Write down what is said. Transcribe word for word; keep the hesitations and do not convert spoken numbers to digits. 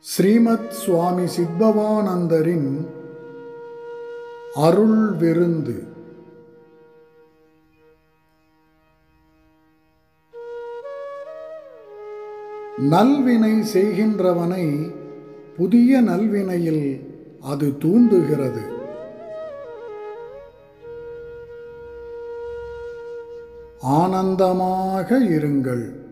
ஸ்ரீமத் சுவாமி சித்பவானந்தரின் அருள் விருந்து. நல்வினை செய்கின்றவனை புதிய நல்வினையில் அது தூண்டுகிறது. ஆனந்தமாக இருங்கள்.